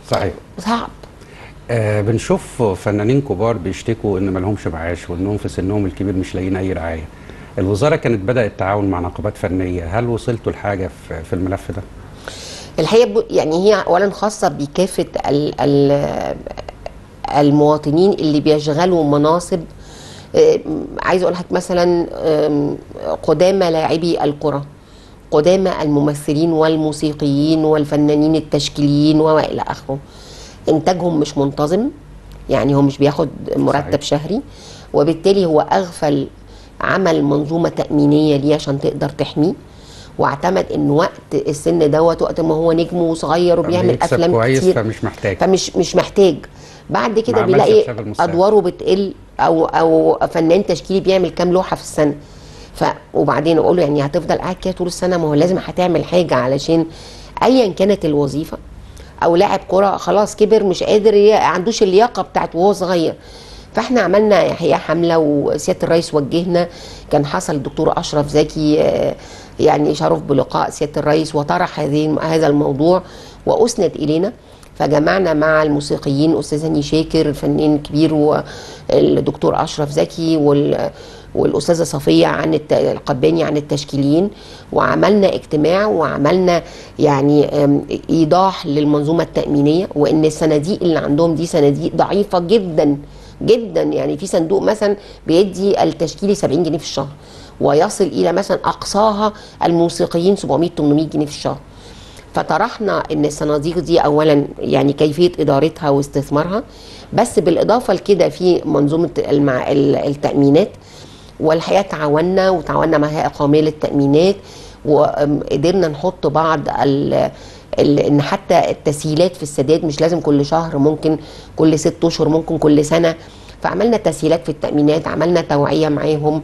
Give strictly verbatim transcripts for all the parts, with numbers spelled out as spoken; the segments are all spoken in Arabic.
صحيح. صعب. آه بنشوف فنانين كبار بيشتكوا ان ما لهمش معاش وانهم في سنهم الكبير مش لاقيين اي رعايه. الوزاره كانت بدات التعاون مع نقابات فنيه، هل وصلتوا لحاجه في, في الملف ده؟ الحقيقه يعني هي اولا خاصه بكافه ال ال المواطنين اللي بيشغلوا مناصب. عايز اقول لك مثلا قدامى لاعبي الكره، قدامى الممثلين والموسيقيين والفنانين التشكيليين والى اخره، انتاجهم مش منتظم، يعني هو مش بياخد مرتب صحيح. شهري، وبالتالي هو اغفل عمل منظومه تامينيه ليه عشان تقدر تحميه، واعتمد ان وقت السن دوت وقت ما هو نجم وصغير وبيعمل افلام كويس كتير فمش محتاج فمش مش محتاج بعد كده بيلاقي ادواره بتقل، او او فنان تشكيلي بيعمل كام لوحه في السنه. ف وبعدين اقول له يعني هتفضل قاعد كده طول السنه؟ ما هو لازم هتعمل حاجه، علشان ايا كانت الوظيفه. او لاعب كره خلاص كبر مش قادر، ما عندوش اللياقه بتاعت وهو صغير. فاحنا عملنا الحقيقه حمله، وسياده الرئيس وجهنا، كان حصل الدكتور اشرف زكي يعني شرف بلقاء سياده الرئيس وطرح هذه هذا الموضوع واسند الينا. فجمعنا مع الموسيقيين استاذ هاني شاكر الفنان الكبير والدكتور اشرف زكي وال والاستاذه صفيه عن القباني عن التشكيليين، وعملنا اجتماع وعملنا يعني ايضاح للمنظومه التامينيه، وان الصناديق اللي عندهم دي صناديق ضعيفه جدا جدا. يعني في صندوق مثلا بيدي التشكيلي سبعين جنيه في الشهر، ويصل الى مثلا اقصاها الموسيقيين سبعمية تمنمية جنيه في الشهر. فطرحنا ان الصناديق دي اولا يعني كيفيه ادارتها واستثمارها، بس بالاضافه لكده في منظومه التامينات. والحقيقه تعاوننا وتعاوننا مع هيئه قوميه للتامينات، وقدرنا نحط بعض ال ان حتى التسهيلات في السداد مش لازم كل شهر، ممكن كل ست اشهر، ممكن كل سنه. فعملنا تسهيلات في التامينات، عملنا توعيه معاهم.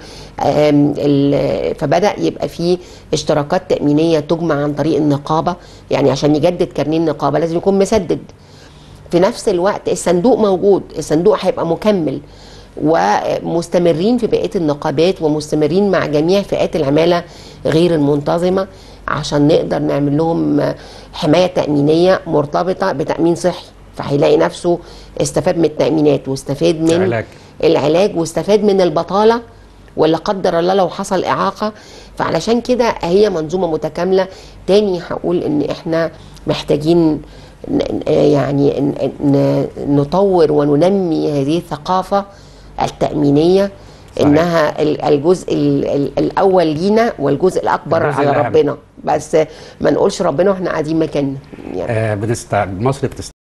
فبدا يبقى في اشتراكات تامينيه تجمع عن طريق النقابه، يعني عشان يجدد كارنيه النقابه لازم يكون مسدد. في نفس الوقت الصندوق موجود، الصندوق هيبقى مكمل، ومستمرين في بقيه النقابات، ومستمرين مع جميع فئات العماله غير المنتظمه، عشان نقدر نعمل لهم حمايه تامينيه مرتبطه بتامين صحي. فهيلاقي نفسه استفاد من التامينات، واستفاد من العلاج, العلاج واستفاد من البطاله، ولا قدر الله لو حصل اعاقه. فعلشان كده هي منظومه متكامله. تاني هقول ان احنا محتاجين يعني نطور وننمي هذه الثقافه التامينيه، صحيح. انها الجزء الاول لينا والجزء الاكبر على ربنا، بس ما نقولش ربنا واحنا قاعدين مكاننا. يعني آه بنست... مصر بتست...